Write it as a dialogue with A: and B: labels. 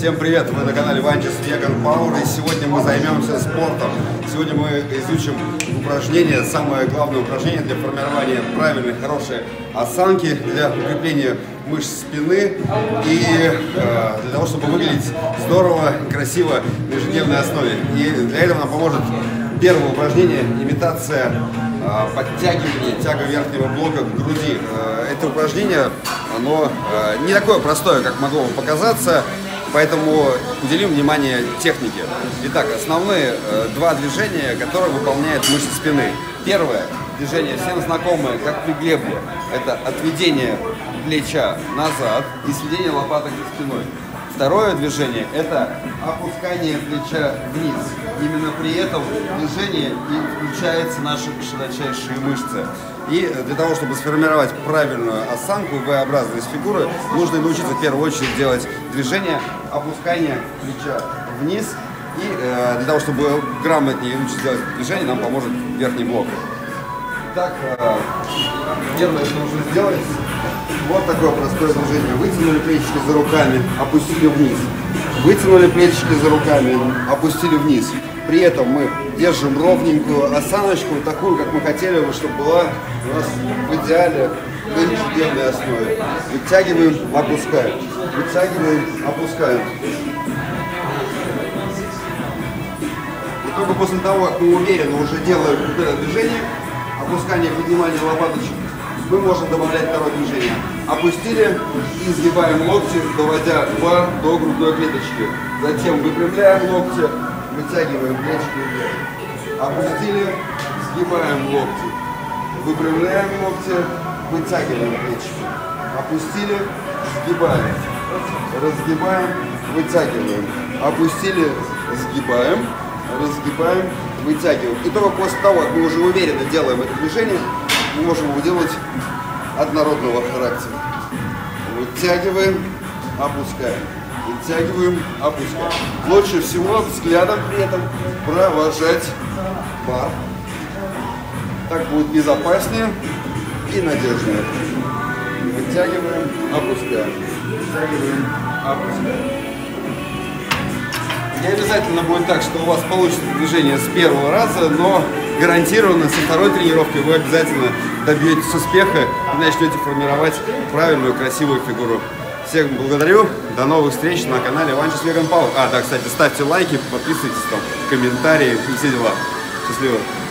A: Всем привет! Вы на канале Vanchis Vegan Power, и сегодня мы займемся спортом. Сегодня мы изучим упражнение, самое главное упражнение для формирования правильной, хорошей осанки, для укрепления мышц спины и для того, чтобы выглядеть здорово, красиво на ежедневной основе. И для этого нам поможет первое упражнение – имитация подтягивания, тяга верхнего блока к груди. Это упражнение, оно не такое простое, как могло бы показаться, поэтому уделим внимание технике. Итак, основные два движения, которые выполняют мышцы спины. Первое движение всем знакомое, как при гребле. Это отведение плеча назад и сведение лопаток за спиной. Второе движение – это опускание плеча вниз. Именно при этом движении и включаются наши широчайшие мышцы. И для того, чтобы сформировать правильную осанку, V-образность фигуры, нужно научиться в первую очередь делать движение опускания плеча вниз. И для того, чтобы грамотнее научиться делать движение, нам поможет верхний блок. Итак, первое, что нужно сделать, вот такое простое движение. Вытянули плечики за руками, опустили вниз. Вытянули плечики за руками, опустили вниз. При этом мы держим ровненькую осаночку, такую, как мы хотели бы, чтобы была у нас в идеале на ежедневной основе. Вытягиваем, опускаем. Вытягиваем, опускаем. И только после того, как мы уверенно уже делаем это движение, опускание, поднимание лопаточек, мы можем добавлять второе движение. Опустили и сгибаем локти, доводя бар до грудной клеточки. Затем выпрямляем локти, вытягиваем плечики вверх. Опустили, сгибаем локти, выпрямляем локти, вытягиваем плечики. Опустили, сгибаем, разгибаем, вытягиваем. Опустили, сгибаем, разгибаем, вытягиваем. И только после того, как мы уже уверенно делаем это движение, мы можем его делать однородного характера. Вытягиваем, опускаем. Вытягиваем, опускаем. Лучше всего взглядом при этом провожать бар. Так будет безопаснее и надежнее. Вытягиваем, опускаем. Вытягиваем, опускаем. Не обязательно будет так, что у вас получится движение с первого раза, но гарантированно со второй тренировки вы обязательно добьетесь успеха и начнете формировать правильную, красивую фигуру. Всех благодарю, до новых встреч на канале Vanchis Vegan Power. Да, кстати, ставьте лайки, подписывайтесь, там, комментарии и все дела. Счастливо!